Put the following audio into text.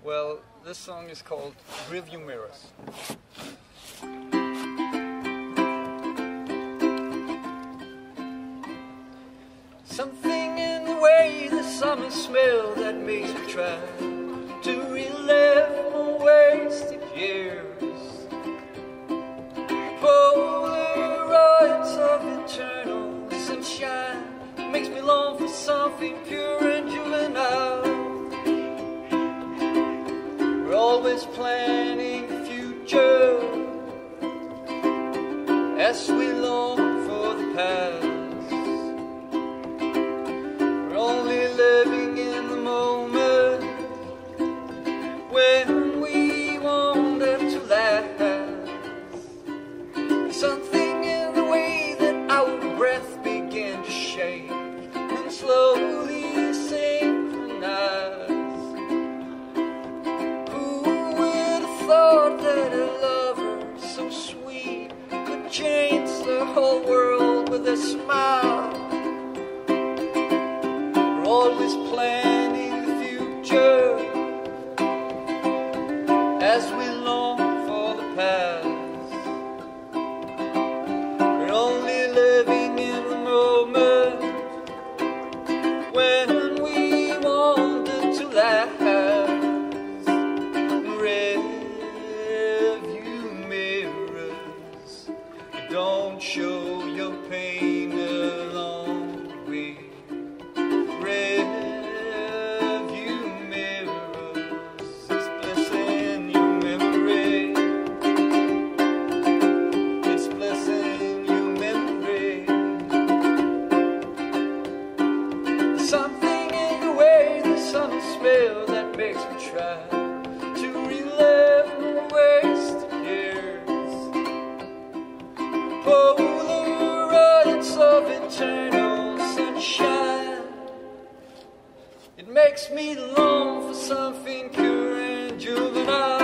Well, this song is called Rearview Mirrors. Something in the way the summer smell that makes me try to relive my wasted years. Polaroids of eternal sunshine makes me long for something pure and juvenile. We're always planning the future as we long for the past. We're only living in the moment when we want it to last. Something in the way that our breath began to shake and slowly synchronize. Thought that a lover so sweet could change the whole world with a smile. We're always planning the future as we long for the past. We're only living in the moment when we want it to last. Don't show your pain along the way. Rearview mirrors, it's blessing your memory. It's blessing your memory. Something in the way the summer smell that makes me try to relive my wasted years. Polaroids of eternal sunshine, it makes me long for something pure and juvenile.